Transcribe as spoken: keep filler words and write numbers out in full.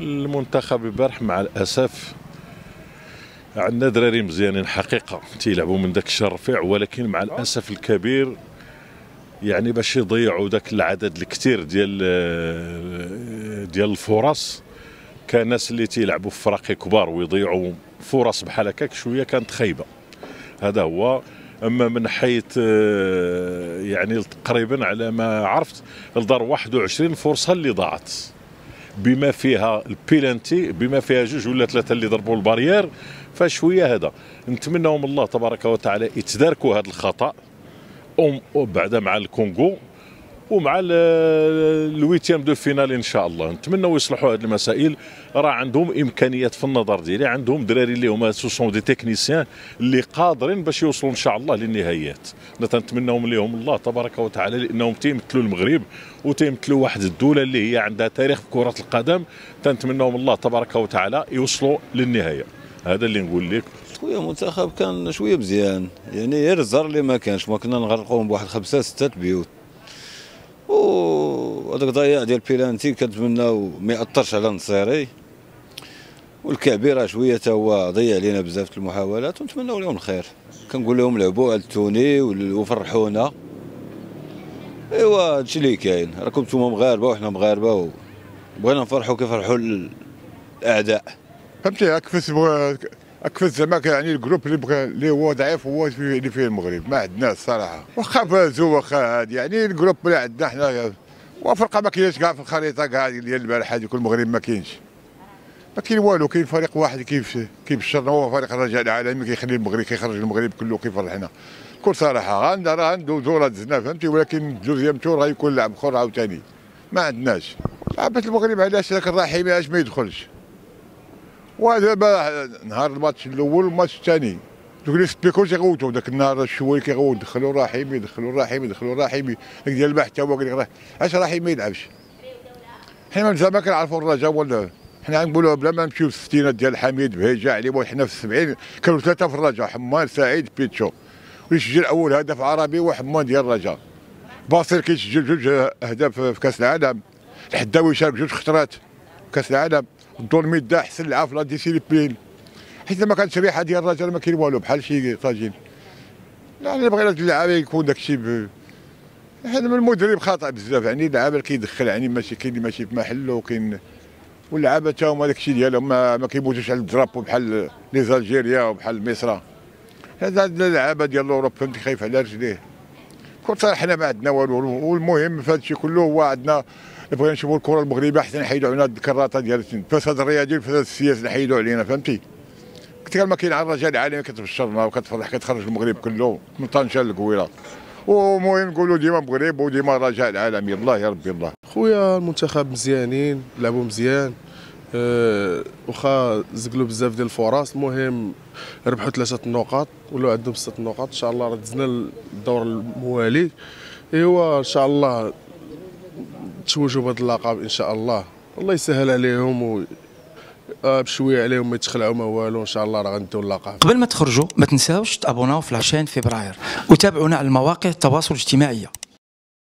المنتخب البارح مع الاسف عندنا دراري مزيانين حقيقه تيلعبوا من داك الشهر الرفيع، ولكن مع الاسف الكبير يعني باش يضيعوا داك العدد الكثير ديال ديال الفرص، كان ناس اللي تيلعبوا في فرق كبار ويضيعوا فرص بحال هكاك شويه كانت خايبه. هذا هو. اما من حيث يعني تقريبا على ما عرفت الدار واحد وعشرين فرصه اللي ضاعت، بما فيها البيلانتي، بما فيها جوج ولا ثلاثه اللي ضربوا البارير. فشويه هذا نتمنوا من الله تبارك وتعالى يتداركوا هذا الخطا وبعد مع الكونغو ومع الويتيام دو فينال ان شاء الله. نتمنوا يصلحوا هذه المسائل. راه عندهم امكانيات في النظر ديالي، عندهم دراري اللي هما سوسون دي تكنيسيان اللي قادرين باش يوصلوا ان شاء الله للنهايات. نتمناهم لهم الله تبارك وتعالى، لانهم تيمثلوا المغرب وتيمثلوا واحد الدوله اللي هي عندها تاريخ في كره القدم. تنتمناهم الله تبارك وتعالى يوصلوا للنهايه. هذا اللي نقول لك. خويا المنتخب كان شويه مزيان، يعني غير الزر اللي ما كانش، ما كنا نغرقوهم بواحد خمسه سته بيوت. وهذاك ضياع ديال بيلانتي كنتمناو ما ياثرش على النصيري، والكعبي راه شويه تا هو ضيع علينا بزاف د المحاولات، ونتمناو لهم الخير. كنقول لهم لعبوا على التوني وفرحونا. ايوا هادشي اللي كاين، راكم نتوما مغاربه وحنا مغاربه وبغينا نفرحوا كيفرحوا الاعداء. فهمتي اكفس اكفس زعما يعني الجروب اللي بغى اللي هو ضعيف هو اللي فيه المغرب، ما عندناش الصراحه. واخا فازوا واخا هادي يعني الجروب اللي عندنا حنا وفرقه ما كاينش كاع في الخريطه كاع ديال البارحه ديال المغرب، ما كاينش ما كاين والو. كاين فريق واحد كيف كيبشرنا هو فريق الرجاء العالمي، كيخلي المغرب كيخرج المغرب كله كيفرحنا بكل صراحه. غندا راه عنده دورة دزنا فهمتي، ولكن دوزيام تور غيكون لاعب اخر عاوتاني ما عندناش. لعبه المغرب علاش ذاك الرحيمي علاش ما يدخلش؟ ودابا نهار الماتش الاول والماتش الثاني دوك لي سبيكور تيغوتوا داك النهار الشوي كيغوت دخلوا الرحيمي دخلوا الرحيمي دخلوا الرحيمي داك ديال البحث هو قال لك علاش الرحيمي ما يلعبش؟ حنا مازال ما كنعرفوا الرجاء ولا حنا نقولوا بلا ما نمشيو في الستينات ديال حميد بهيجه علي، وحنا في السبعين كانوا ثلاثه في الرجاء، حمان سعيد بيتشو، ويسجل اول هدف عربي وحمان ديال الرجاء. باصير كيسجل جوج اهداف في كاس العالم، الحداوي شارك جوج خطرات في كاس العالم، الدور ميدا حسن لعب في لا ديسيبلين. حيت ما كانتش ريحه ديال الرجال ما كاين والو بحال شي طاجين. يعني بغينا اللعابه يكون داكشي ب... هذا من المدرب خاطئ بزاف، يعني اللعابه كيدخل يعني ماشي كاين اللي ماشي في محله، وكاين واللعابه تا هما داكشي ديالهم ما, ما كيموتوش على الدرابو بحال لي زالجيريا وبحال مصر. هذا اللعابه ديال الاوروب فهمتي خايف على رجليه. كون صراحه حنا ما عندنا والو، والمهم في هذا الشيء كله هو عندنا بغينا نشوفوا الكره المغربيه احسن نحيدوا علينا الكراطه ديال الفساد الرياضي والفساد السياسي نحيدوا علينا فهمتي. قلت لك ما كاين على الرجال العالمي كتبشرنا وكتفرح كتخرج المغرب كله من طنجه للقويره. ومهم نقولوا ديما المغرب وديما الرجاء العالمي. الله يا ربي الله. خويا المنتخب مزيانين، لعبوا مزيان، أه واخا زقلوا بزاف ديال الفرص، المهم ربحوا ثلاثه النقاط ولاو عندهم سته النقاط. ان شاء الله راه دزنا الدور الموالي. ايوا ان شاء الله تشوجوا بهذا اللقب ان شاء الله. الله يسهل عليهم و بشويه عليهم ما يتخلعوا ما والو. ان شاء الله راه غنديو اللقب. قبل ما تخرجوا ما تنساوش تابوناو في عشرين فبراير وتابعونا على المواقع التواصل الاجتماعي.